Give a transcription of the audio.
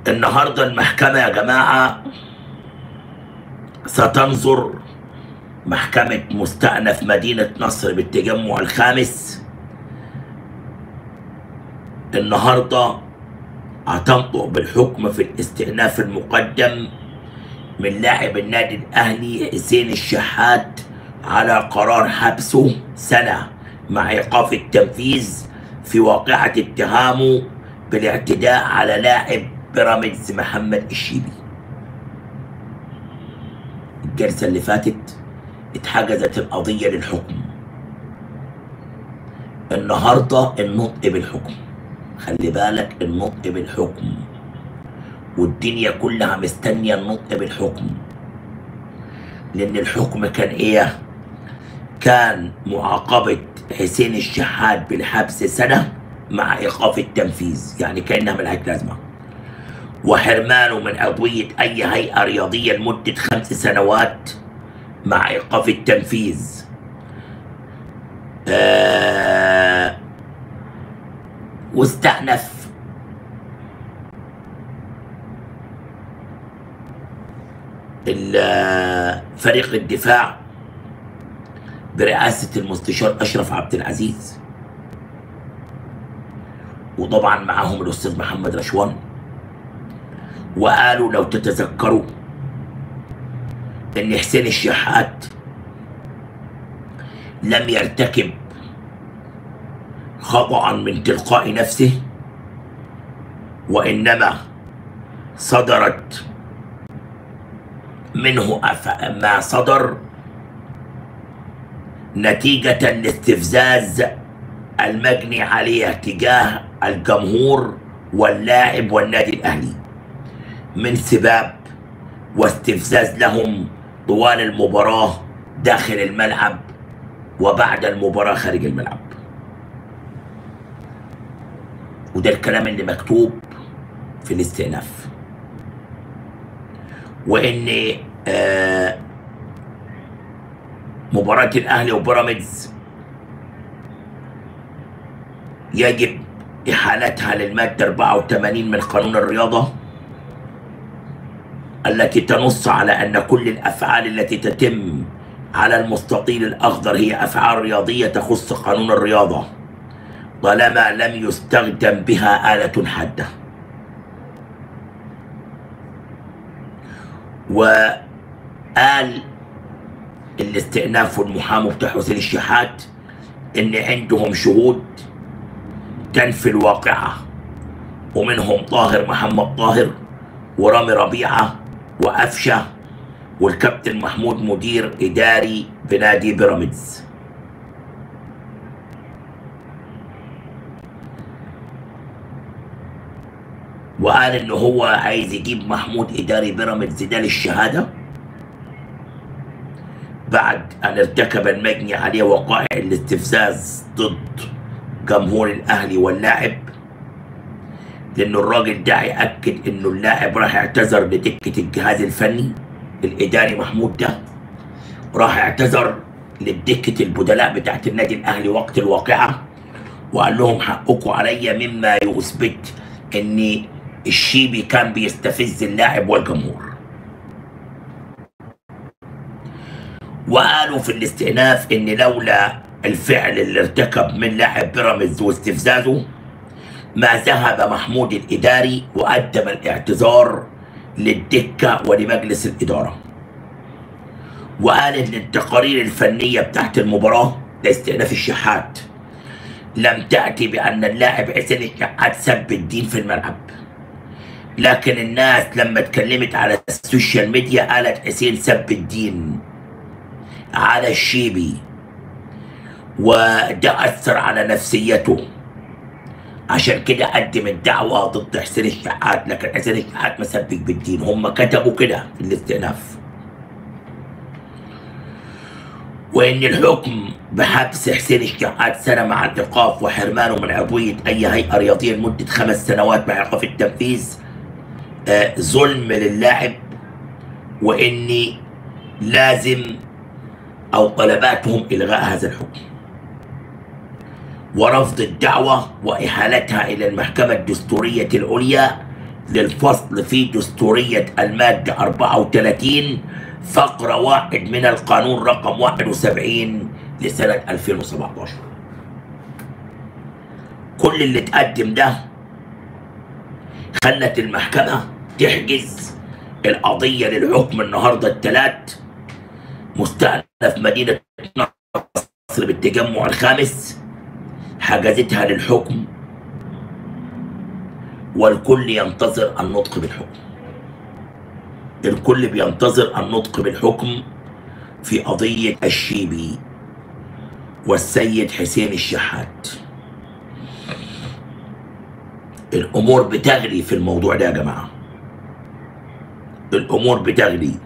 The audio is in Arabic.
النهارده المحكمة يا جماعة ستنظر محكمة مستأنف مدينة نصر بالتجمع الخامس النهارده هتنطق بالحكم في الاستئناف المقدم من لاعب النادي الأهلي حسين الشحات على قرار حبسه سنة مع إيقاف التنفيذ في واقعة اتهامه بالاعتداء على لاعب بيراميدز محمد الشيبي. الجلسة اللي فاتت اتحجزت القضية للحكم. النهارده النطق بالحكم. خلي بالك، النطق بالحكم، والدنيا كلها مستنية النطق بالحكم، لأن الحكم كان إيه؟ كان معاقبة حسين الشحات بالحبس سنة مع إيقاف التنفيذ، يعني كأنها ملهاش لازمة، وحرمانه من عضوية أي هيئة رياضية لمدة 5 سنوات مع إيقاف التنفيذ. واستأنف فريق الدفاع برئاسة المستشار أشرف عبد العزيز، وطبعا معاهم الأستاذ محمد رشوان، وقالوا لو تتذكروا إن حسين الشحات لم يرتكب خطأ من تلقاء نفسه، وإنما صدرت منه ما صدر نتيجة لاستفزاز المجني عليه تجاه الجمهور واللاعب والنادي الأهلي من سباب واستفزاز لهم طوال المباراة داخل الملعب وبعد المباراة خارج الملعب. وده الكلام اللي مكتوب في الاستئناف. وإن مباراة الأهلي وبيراميدز يجب إحالتها للمادة 84 من قانون الرياضة، التي تنص على أن كل الأفعال التي تتم على المستطيل الأخضر هي أفعال رياضية تخص قانون الرياضة طالما لم يستخدم بها آلة حادة. وقال الاستئناف والمحامي بتاع حسين الشحات ان عندهم شهود تنفي الواقعة، ومنهم طاهر محمد طاهر ورامي ربيعة وأفشة والكابتن محمود مدير إداري بنادي بيراميدز. وقال إن هو عايز يجيب محمود إداري بيراميدز ده للشهادة بعد أن ارتكب المجني عليه وقائع الاستفزاز ضد جمهور الأهلي واللاعب، لأنه الراجل ده يأكد إنه اللاعب راح اعتذر لدكة الجهاز الفني الإداري محمود ده، راح اعتذر لدكة البدلاء بتاعت النادي الأهلي وقت الواقعة، وقال لهم حقكم عليا، مما يثبت إن الشيبي كان بيستفز اللاعب والجمهور. وقالوا في الاستئناف ان لولا الفعل اللي ارتكب من لاعب بيراميدز واستفزازه ما ذهب محمود الاداري وقدم الاعتذار للدكه ولمجلس الاداره. وقال ان التقارير الفنيه بتاعت المباراه لاستئناف الشحات لم تاتي بان اللاعب حسين الشحات سب الدين في الملعب، لكن الناس لما اتكلمت على السوشيال ميديا قالت حسين سب الدين على الشيبي، وده أثر على نفسيته، عشان كده قدم الدعوة ضد حسين الشحات، لكن حسين الشحات ما سبك بالدين. هم كتبوا كده في الاستئناف. وإن الحكم بحبس حسين الشحات سنة مع الإيقاف وحرمانه من عضوية أي هيئة رياضية لمدة 5 سنوات مع إيقاف التنفيذ ظلم للاعب، وإني لازم أو طلباتهم إلغاء هذا الحكم ورفض الدعوة وإحالتها إلى المحكمة الدستورية العليا للفصل في دستورية المادة 34 فقرة 1 من القانون رقم 71 لسنة 2017. كل اللي اتقدم ده خلت المحكمة تحجز القضية للحكم النهاردة الثلاث، مستأنف مدينة نصر بالتجمع الخامس، حجزتها للحكم والكل ينتظر النطق بالحكم. الكل بينتظر النطق بالحكم في قضية الشيبي والسيد حسين الشحات. الأمور بتغلي في الموضوع ده يا جماعة، الأمور بتغلي.